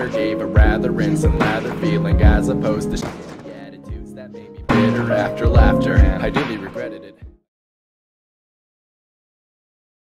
matter, gave a rather instant lather feeling, as opposed to shitty attitudes that made me bitter after laughter. I dearly regretted it.